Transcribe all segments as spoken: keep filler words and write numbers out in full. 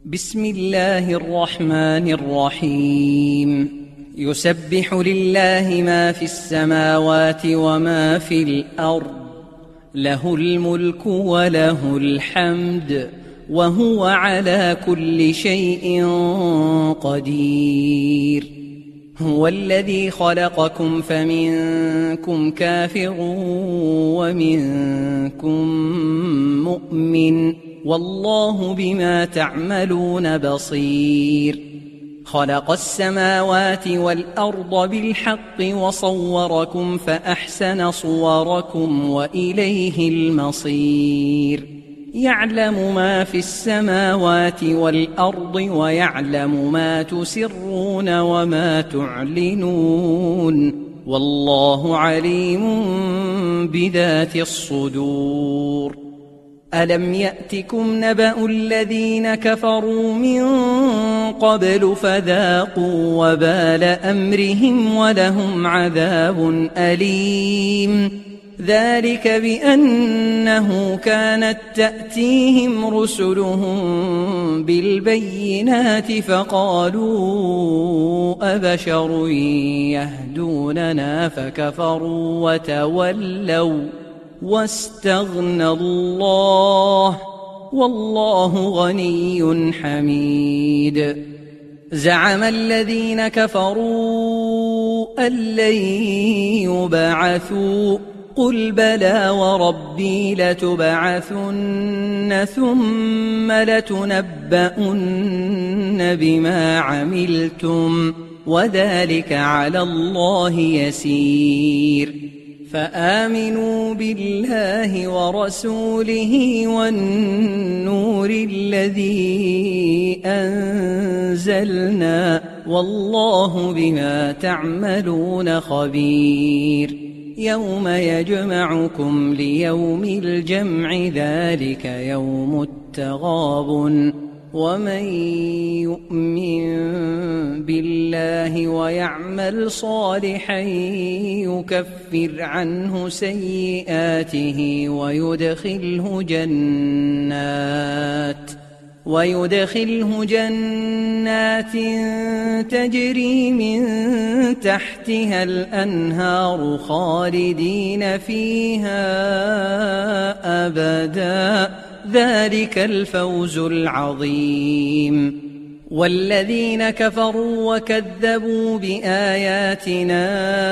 بسم الله الرحمن الرحيم يسبح لله ما في السماوات وما في الأرض له الملك وله الحمد وهو على كل شيء قدير. هو الذي خلقكم فمنكم كافر ومنكم مؤمن والله بما تعملون بصير. خلق السماوات والأرض بالحق وصوركم فأحسن صوركم وإليه المصير. يعلم ما في السماوات والأرض ويعلم ما تسرون وما تعلنون والله عليم بذات الصدور. ألم يأتكم نبأ الذين كفروا من قبل فذاقوا وبال أمرهم ولهم عذاب أليم. ذلك بأنه كانت تأتيهم رسلهم بالبينات فقالوا أبشر يهدوننا فكفروا وتولوا واستغنى الله والله غني حميد. زعم الذين كفروا أن لن يبعثوا قل بلى وربي لتبعثن ثم لتنبؤن بما عملتم وذلك على الله يسير. فآمنوا بالله ورسوله والنور الذي أنزلنا والله بما تعملون خبير. يوم يجمعكم ليوم الجمع ذلك يوم التغابن. ومن يؤمن بالله ويعمل صالحا يكفر عنه سيئاته ويدخله جنات ويدخله جنات تجري من تحتها الأنهار خالدين فيها أبدا ذلك الفوز العظيم. والذين كفروا وكذبوا بآياتنا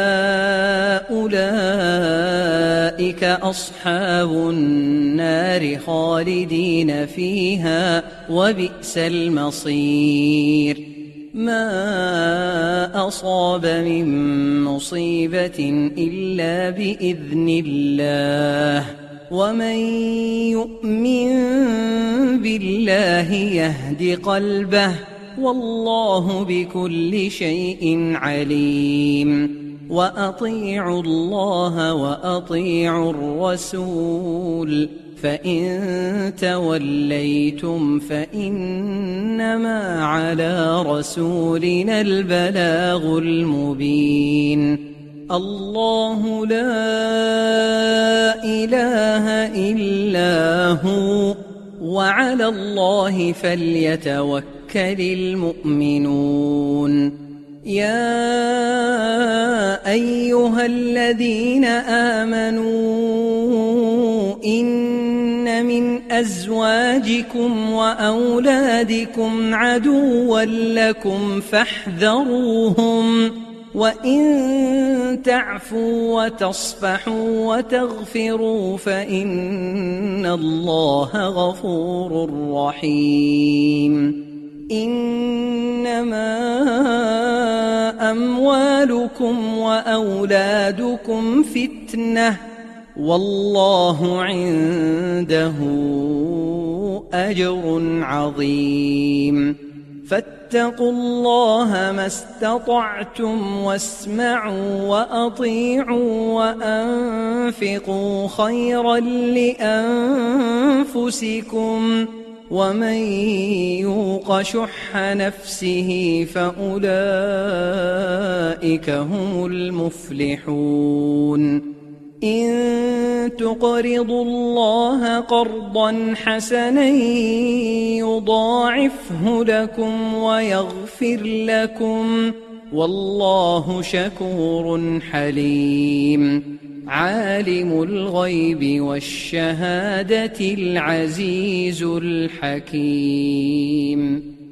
أولئك أصحاب النار خالدين فيها وبئس المصير. ما أصاب من مصيبة إلا بإذن الله ومن يؤمن بالله يهد قلبه والله بكل شيء عليم. وأطيعوا الله وأطيعوا الرسول فإن توليتم فإنما على رسولنا البلاغ المبين. الله لا إله إلا هو وعلى الله فليتوكل المؤمنون. يا أيها الذين آمنوا إن من أزواجكم وأولادكم عدوا لكم فاحذروهم وإن تعفوا وتصفحوا وتغفروا فإن الله غفور رحيم. إنما أموالكم وأولادكم فتنة والله عنده أجر عظيم. فاتقوا الله ما استطعتم واسمعوا وأطيعوا وأنفقوا خيرا لأنفسكم ومن يوق شح نفسه فأولئك هم المفلحون. إن تقرضوا الله قرضا حسنا يضاعفه لكم ويغفر لكم والله شكور حليم عالم الغيب والشهادة العزيز الحكيم.